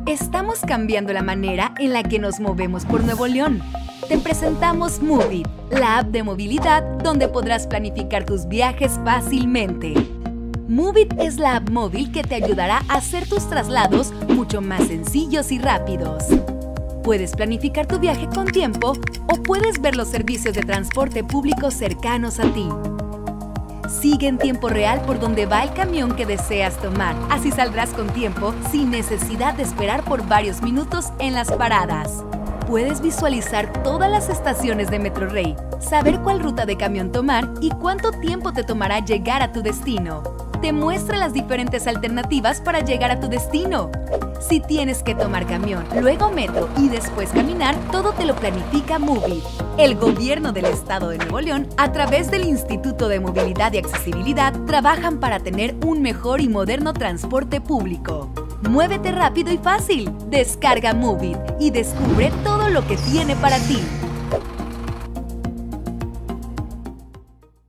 Estamos cambiando la manera en la que nos movemos por Nuevo León. Te presentamos Moovit, la app de movilidad donde podrás planificar tus viajes fácilmente. Moovit es la app móvil que te ayudará a hacer tus traslados mucho más sencillos y rápidos. Puedes planificar tu viaje con tiempo o puedes ver los servicios de transporte público cercanos a ti. Sigue en tiempo real por donde va el camión que deseas tomar. Así saldrás con tiempo sin necesidad de esperar por varios minutos en las paradas. Puedes visualizar todas las estaciones de Metrorrey, saber cuál ruta de camión tomar y cuánto tiempo te tomará llegar a tu destino. Te muestra las diferentes alternativas para llegar a tu destino. Si tienes que tomar camión, luego metro y después caminar, todo te lo planifica Moovit. El Gobierno del Estado de Nuevo León, a través del Instituto de Movilidad y Accesibilidad, trabajan para tener un mejor y moderno transporte público. Muévete rápido y fácil. Descarga Moovit y descubre todo lo que tiene para ti.